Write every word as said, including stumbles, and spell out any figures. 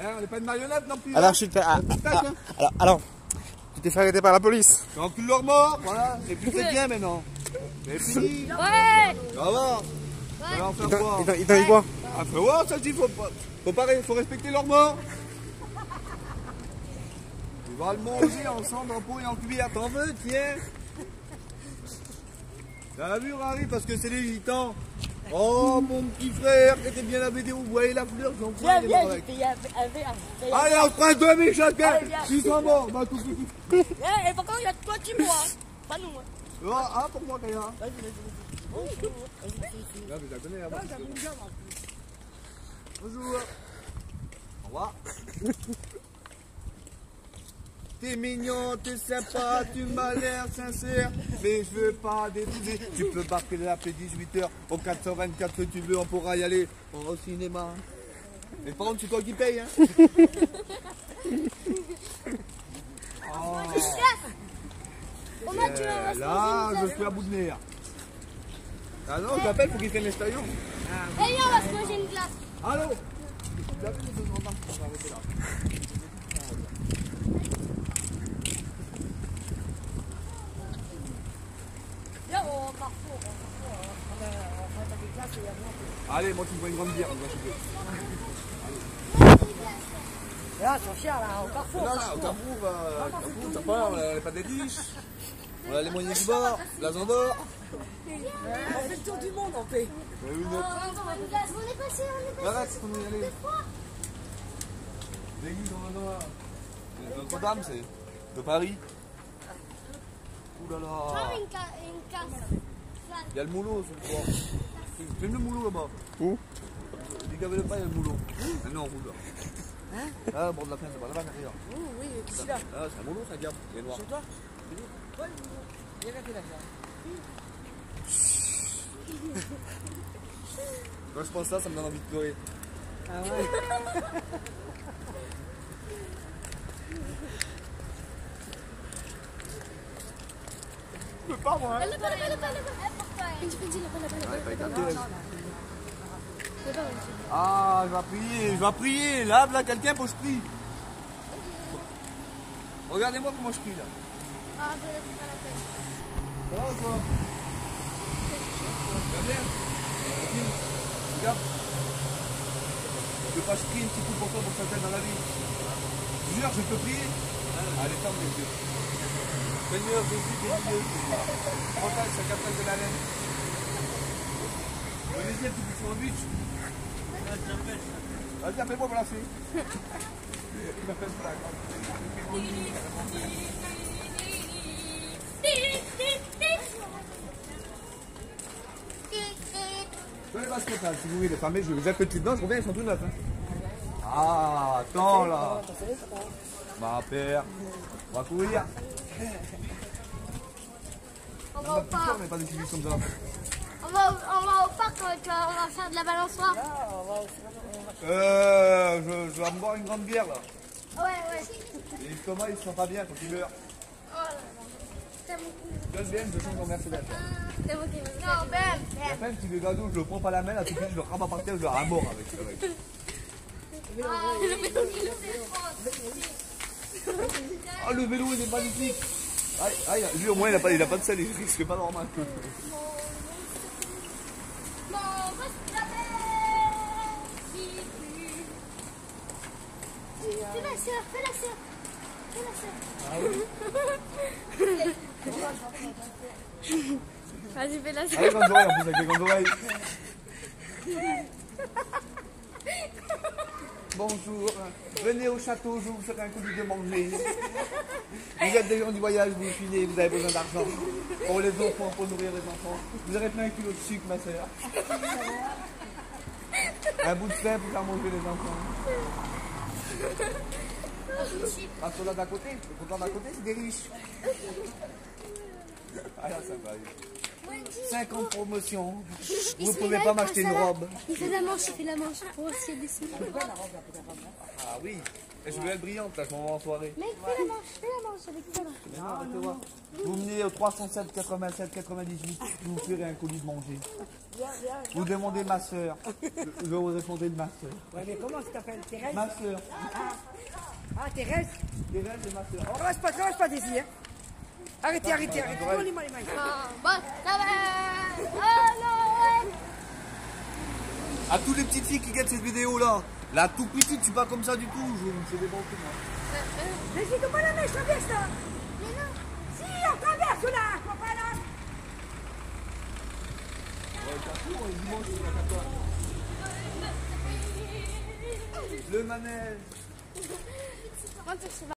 Hein, on n'est pas de marionnette non plus. Alors, hein. je suis fait. Ah, Tac, ah, hein. alors, alors, tu t'es fait arrêter par la police. Tu encules leur mort, voilà. Et plus c'est bien maintenant. C'est fini. Ouais. Ça va. Ça va en faire quoi? Ils t'ont ils t'ont dit quoi? Ah, faut voir, ça dit, faut pas. Faut pas, faut respecter leur mort. On va le manger ensemble en pot et en cuillère. T'en veux, tiens. T'as vu, Harry, parce que c'est les gitans. Oh, mon petit frère, que t'es bien la vidéo, vous voyez la fleur, j'en prends. Viens, viens, avec. il y a... Allez, on prend deux mille chacun. Allez, viens. six cents morts, bah tout, tout, tout. Eh, et pourquoi il y a toi qui bois? Pas nous. Hein. Ah, ah, pour moi, Kaya. Vas-y, vas-y. Bonjour. Là, mais je la connais, hein. Bonjour. Au revoir. T'es mignon, t'es sympa, tu m'as l'air sincère, mais je veux pas d'épouser. Tu peux marquer l'appeler dix-huit heures au quatre cent vingt-quatre si tu veux, on pourra y aller au cinéma. Mais par contre, c'est toi qui paye, hein. Oh. Euh, là, je suis à bout de nerfs. Ah non, je t'appelle pour qu'il tienne les stations. Eh viens, on va se manger une glace. Allô. Viens, on va Carrefour. On va faire des glaces et il y a bien. Allez, moi tu me prends une grande bière. Moi, je Là, ton chien, là, au Carrefour. non, non, au Carrefour, euh, Carrefour, t'as pas, on a les pâtes d'édiche, on a les moyens du bord, la Zandor. On fait le tour du monde, on fait. Oui, oui, On est passé, on est passé. arrête, on est allé. L'église dans la Notre-Dame, c'est de Paris. Ouh là là. Prends une, ca une casse. Il y a le moulot sur le port. Tu aimes le moulot là-bas? Où? Dis qu'il n'y avait pas, il y a le moulot. Ah non, on roule là. Hein? Ah, au bord de la plaine, c'est pas là-bas, derrière. Oui, oui, ici là. Ah, c'est un moulot, ça, diable. Il est noir. Sur toi? Ouais, il y a quelqu'un là. Quand je pense ça, ça me donne envie de pleurer. Ah ouais. Je peux pas, moi. Là-bas, là-bas, là-bas, là-bas. Eh, pour toi. Petit, petit, là-bas, là-bas, Ah, il là-bas. pas été Là-bas, Ah, je vais prier, je vais prier. Là, là, quelqu'un, faut que je prie. Regardez-moi comment je prie là. Ah, ben, c'est pas la peine. Ça va ou quoi? Ça va bien? Regarde. Je veux pas je prie un petit coup pour toi pour que ça t'aide dans la vie. Je te jure, je peux prier. Allez, ferme les yeux. Seigneur Jésus, bénis-le. Protège sa capelle de la laine. Allez-y, un petit peu sur le but. Vas-y, appelle-moi pour la fille. Il m'appelle pour la grande. Je vais les baskets là, si vous voulez les fermer, je vais les appeler tout dedans, je reviens, ils sont tout neufs. Hein. Ah, attends là. Bah, père, on va courir. On va au parc. On n'est pas des civils comme ça. On va, au- on va au parc, on va, on va faire de la balançoire. Euh, je, je vais me boire une grande bière là. Ouais, ouais. Et l'estomac, il se sent pas bien quand il meurt. Oh là là. C'est mon coup. Donne bien, je change en Mercedes. C'est bon, c'est bon. Non, Ben. La peine, si le gado, je le prends pas la main, là, tout de suite, je le rame par terre, je le rame mort avec. avec. Ah, le vélo, il le fait Ah, le vélo, il est magnifique. Aïe, aïe, lui au moins, il a pas, il a pas de sel, il risque pas normal. Bon, voici la mer qui pue. Fais la sœur, fais la sœur. Fais la sœur. Ah oui. Vas-y, fais la sœur. Allez, grandes oreilles, en plus, avec les grandes oreilles. Bonjour, venez au château, je vous ferai un coup de manger. Vous êtes des gens du voyage, vous filez, vous avez besoin d'argent. Pour les enfants, pour nourrir les enfants. Vous aurez plein un kilo de sucre, ma soeur. Un bout de pain pour faire manger les enfants. Ah, ceux-là d'à côté, le content d'à côté, c'est des riches. Ah là, ça va. cinquante promotions. Vous ne pouvez pas m'acheter une robe. Il fait la manche, il fait la manche. Pour voir s'il y a des sous. Ah oui. Et je veux être brillante, là, je m'en vais en soirée. Mec, fais la manche, fais la manche avec toi. Mais non, arrêtez voir. Vous venez au trois cent sept quatre-vingt-sept quatre-vingt-dix-huit, je vous ferai un colis de manger. Viens, viens. Vous demandez ma soeur. Je vais vous répondre de ma soeur. Ouais, mais comment tu t'appelles? Thérèse? Ma soeur. Ah, Thérèse? Thérèse et ma soeur. On reste pas, on reste pas d'ici, hein. Arrêtez, arrêtez, arrêtez. Ouais. Donnez-moi les mains. Ah, bon, ça va. Oh non. À toutes les petites filles qui regardent cette vidéo là, la tout petite, je suis pas comme ça du tout, je me fais des bons coups, moi. Mais j'ai pas la main, je traverse là. Mais non. Si, on traverse là, je vois pas là. Ouais, t'as tout, le dimanche, il y a qu'à toi. Le manège. Rentre, c'est